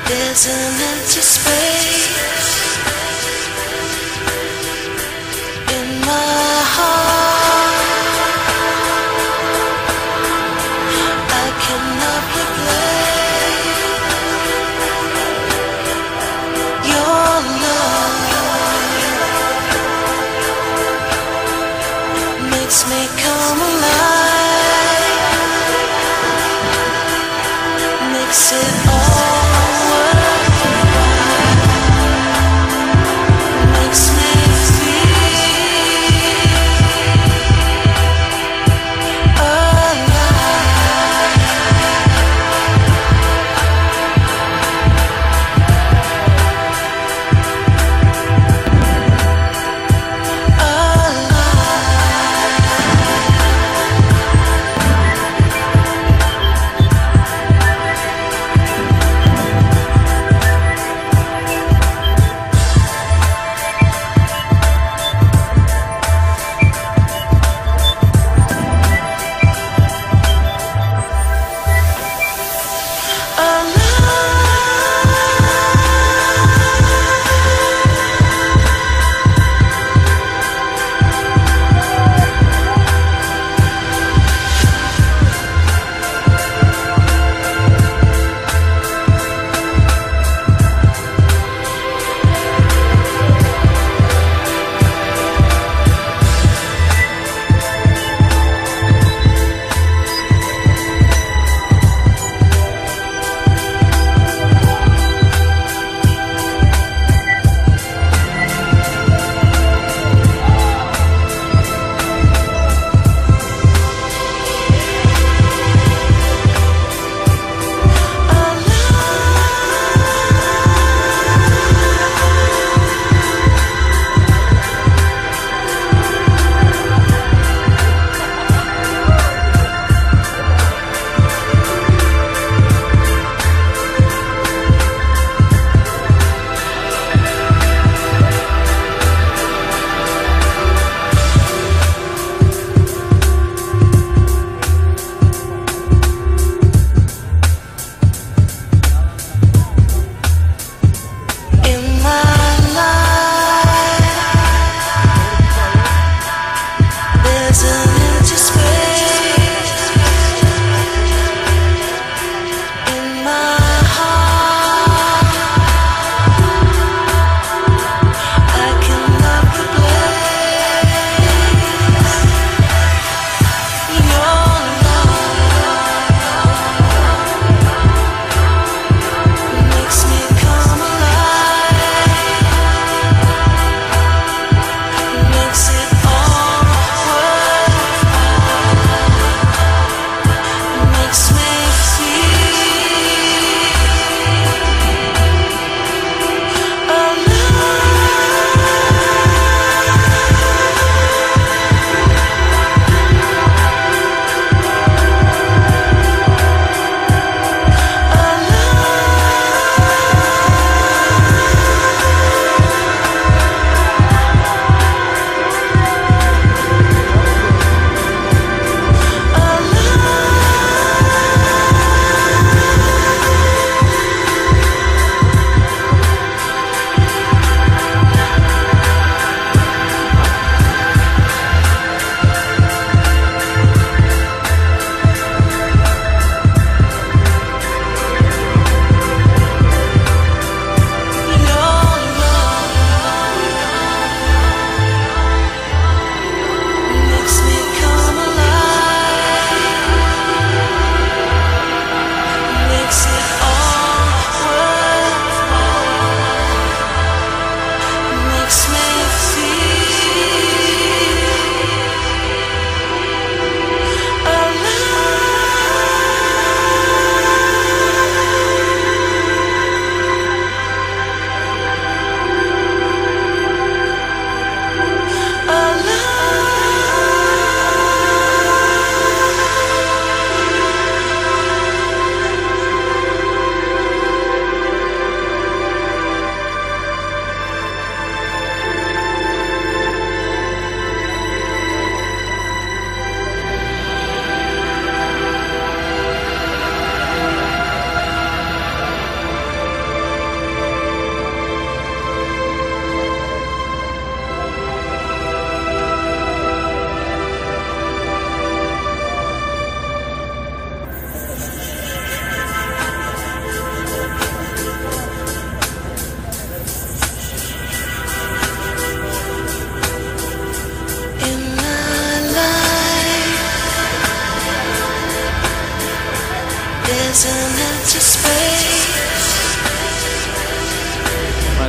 There's an empty space in my heart. I cannot replace your love. Makes me come alive. Makes it all worthwhile.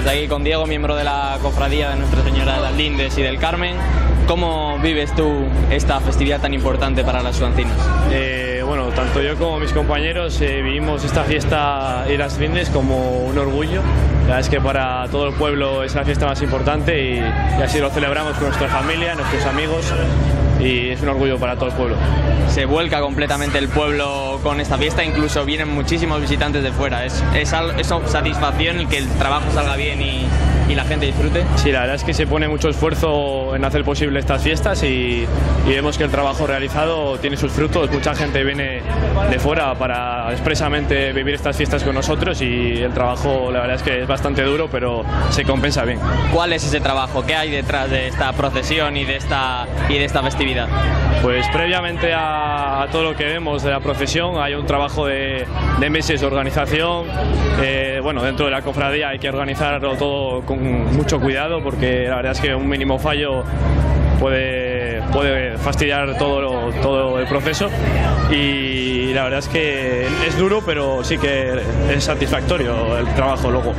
Bueno, desde aquí con Diego, miembro de la cofradía de Nuestra Señora de las Lindes y del Carmen. ¿Cómo vives tú esta festividad tan importante para las suancinos? Bueno, tanto yo como mis compañeros vivimos esta fiesta y las Lindes como un orgullo. La verdad es que para todo el pueblo es la fiesta más importante y así lo celebramos con nuestra familia, nuestros amigos, y es un orgullo para todo el pueblo. Se vuelca completamente el pueblo con esta fiesta, incluso vienen muchísimos visitantes de fuera. Es satisfacción el que el trabajo salga bien y la gente disfrute. Sí, la verdad es que se pone mucho esfuerzo en hacer posible estas fiestas y vemos que el trabajo realizado tiene sus frutos. Mucha gente viene de fuera para expresamente vivir estas fiestas con nosotros y el trabajo la verdad es que es bastante duro, pero se compensa bien. ¿Cuál es ese trabajo? ¿Qué hay detrás de esta procesión y de esta festividad? Pues previamente a todo lo que vemos de la procesión hay un trabajo de meses de organización. Bueno, dentro de la cofradía hay que organizarlo todo con mucho cuidado porque la verdad es que un mínimo fallo puede fastidiar todo el proceso y la verdad es que es duro, pero sí que es satisfactorio el trabajo luego.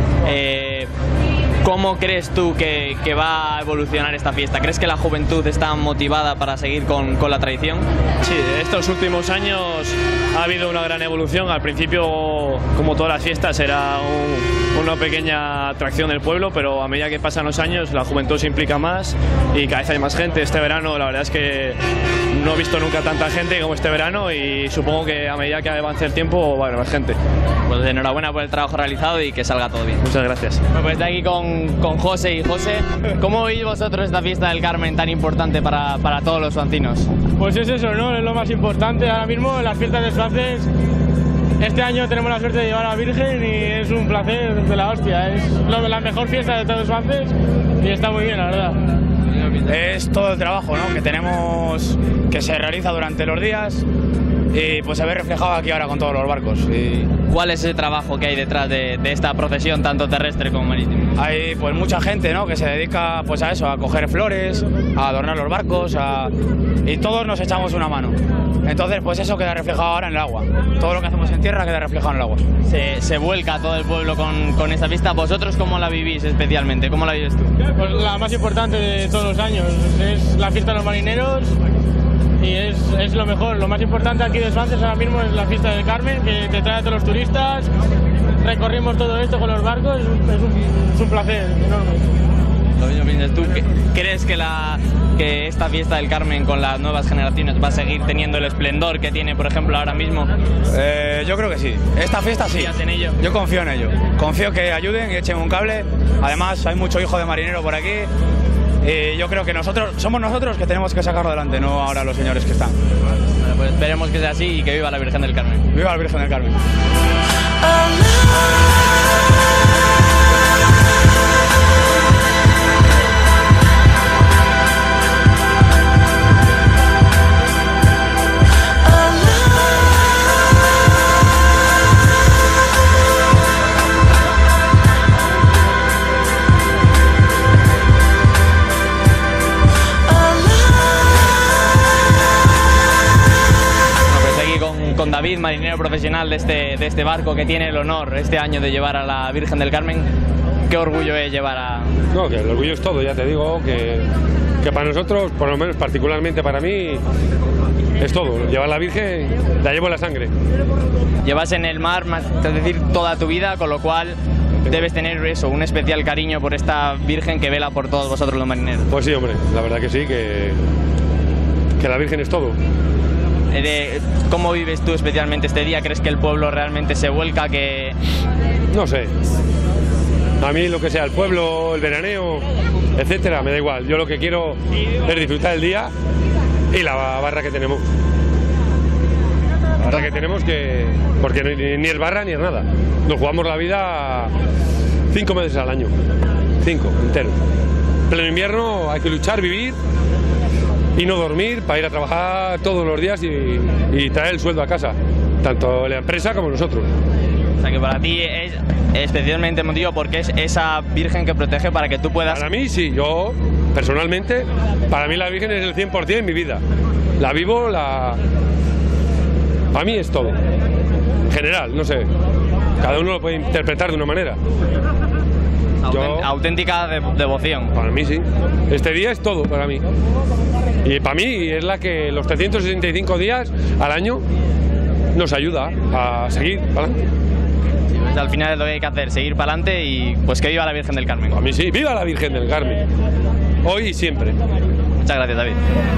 ¿Cómo crees tú que va a evolucionar esta fiesta? ¿Crees que la juventud está motivada para seguir con la tradición? Sí, estos últimos años ha habido una gran evolución. Al principio, como todas las fiestas, era una pequeña atracción del pueblo, pero a medida que pasan los años la juventud se implica más y cada vez hay más gente. Este verano la verdad es que no he visto nunca tanta gente como este verano y supongo que a medida que avance el tiempo va a haber más gente. Pues enhorabuena por el trabajo realizado y que salga todo bien. Muchas gracias. Bueno, pues de aquí con José y José, ¿cómo veis vosotros esta fiesta del Carmen tan importante para todos los suancinos? Pues es eso, ¿no? Es lo más importante ahora mismo en las fiestas de Suances. Este año tenemos la suerte de llevar a la Virgen y es un placer de la hostia. Es la mejor fiesta de todos Suances y está muy bien, la verdad. Es todo el trabajo, ¿no?, que tenemos, que se realiza durante los días y pues se ve reflejado aquí ahora con todos los barcos. ¿Cuál es el trabajo que hay detrás de esta procesión, tanto terrestre como marítima? Hay pues mucha gente, ¿no?, que se dedica pues a eso, a coger flores, a adornar los barcos, y todos nos echamos una mano. Entonces pues eso queda reflejado ahora en el agua. Todo lo que hacemos en tierra queda reflejado en el agua. Se vuelca todo el pueblo con esta fiesta. ¿Vosotros cómo la vivís especialmente? ¿Cómo la vives tú? Pues la más importante de todos los años. Es la fiesta de los marineros y es lo mejor. Lo más importante aquí de Suances ahora mismo es la fiesta del Carmen, que te trae a todos los turistas. Recorrimos todo esto con los barcos. Es un placer enorme. ¿Tú crees que esta fiesta del Carmen con las nuevas generaciones va a seguir teniendo el esplendor que tiene, por ejemplo, ahora mismo? Yo creo que sí. Esta fiesta sí. ¿Confías en ello? Yo confío en ello. Confío que ayuden y echen un cable. Además, hay mucho hijo de marinero por aquí. Y yo creo que somos nosotros que tenemos que sacarlo adelante, no ahora los señores que están. Bueno, pues esperemos que sea así y que viva la Virgen del Carmen. ¡Viva la Virgen del Carmen! Con David, marinero profesional de este barco que tiene el honor este año de llevar a la Virgen del Carmen. ¿Qué orgullo es llevar a...? No, que el orgullo es todo, ya te digo, que para nosotros, por lo menos particularmente para mí, es todo. Llevar la Virgen, la llevo en la sangre. Llevas en el mar, es decir, toda tu vida, con lo cual debes tener eso, un especial cariño por esta Virgen que vela por todos vosotros los marineros. Pues sí, hombre, la verdad que sí, que la Virgen es todo. ¿Cómo vives tú especialmente este día? ¿Crees que el pueblo realmente se vuelca? No sé. A mí lo que sea el pueblo, el veraneo, etcétera, me da igual. Yo lo que quiero es disfrutar el día y la barra que tenemos. La barra que tenemos porque ni es barra ni es nada. Nos jugamos la vida 5 meses al año. 5 enteros. En pleno invierno hay que luchar, vivir y no dormir para ir a trabajar todos los días y traer el sueldo a casa, tanto la empresa como nosotros. O sea que para ti es especialmente emotivo porque es esa Virgen que protege para que tú puedas... Para mí sí, yo personalmente, para mí la Virgen es el 100% en mi vida. La vivo, para mí es todo. En general, no sé, cada uno lo puede interpretar de una manera. Auténtica devoción. Para mí sí. Este día es todo para mí. Y para mí es la que los 365 días al año nos ayuda a seguir para adelante. Sí, pues al final es lo que hay que hacer, seguir para adelante y pues que viva la Virgen del Carmen. A mí sí, viva la Virgen del Carmen. Hoy y siempre. Muchas gracias, David.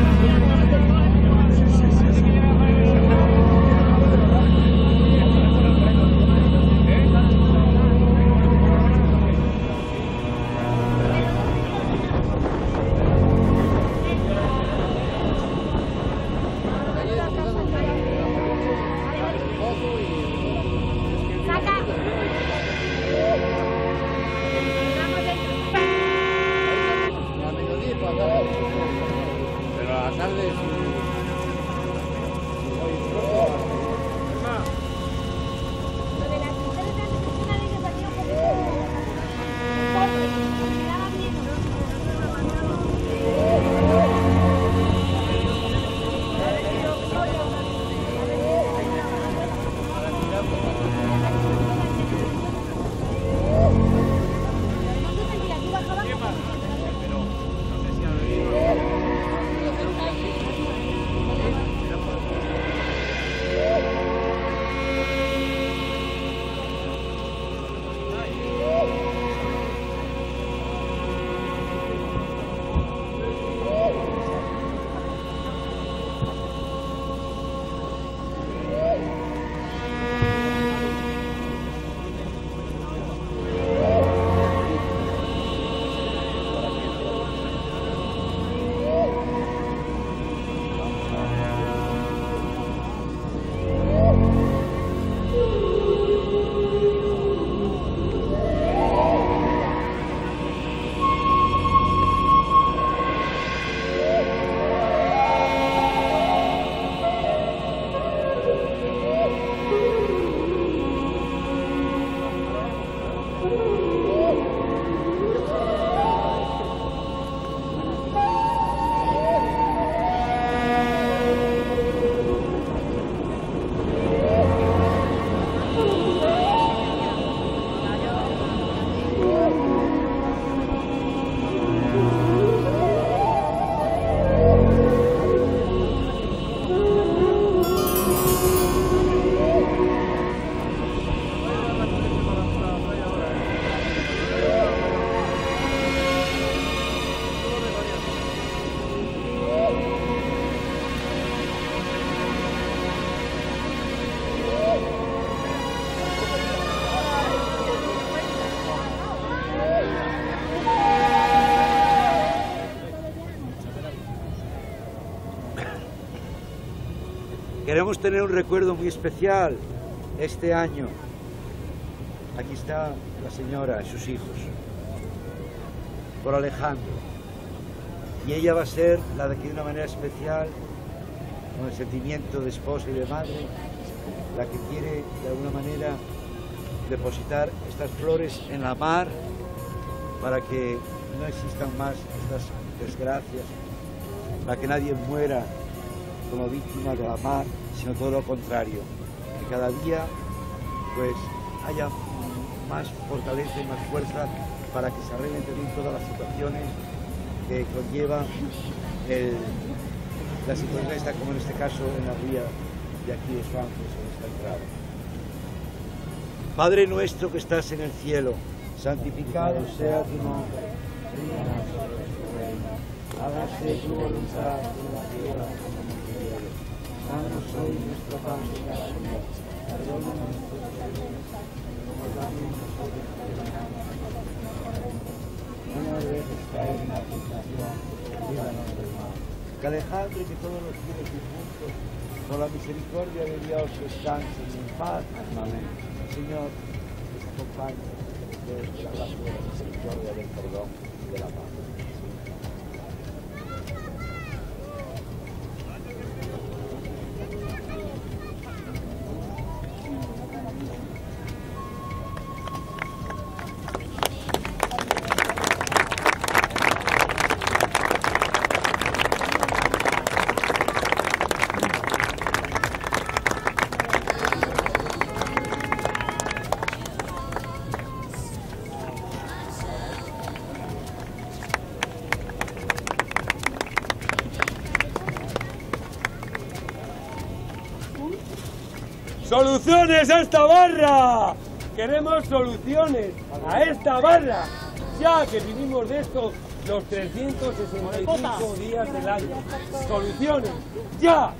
Queremos tener un recuerdo muy especial este año. Aquí está la señora y sus hijos, por Alejandro. Y ella va a ser la de que de una manera especial, con el sentimiento de esposa y de madre, la que quiere de alguna manera depositar estas flores en la mar para que no existan más estas desgracias, para que nadie muera como víctima de la mar, sino todo lo contrario, que cada día pues haya más fortaleza y más fuerza para que se arreglen también todas las situaciones que conlleva la situación esta, como en este caso en la ría de aquí de Suances, en esta entrada. Padre nuestro que estás en el cielo, santificado sea tu nombre, hágase tu voluntad en la tierra como en el cielo. Danos hoy nuestro pan de cada día, perdona nuestros pecados, como también nosotros perdonamos a nuestros pecadores. No nos dejes caer en la tentación, líbranos del mal. Que Alejandro y que todos los fieles difuntos, por la misericordia de Dios, descansen en paz. Amén. Señor, les acompañe de la gracia de la misericordia, del perdón y de la paz. ¡Soluciones a esta barra! Queremos soluciones a esta barra, ya que vivimos de esto los 365 días del año. ¡Soluciones! ¡Ya!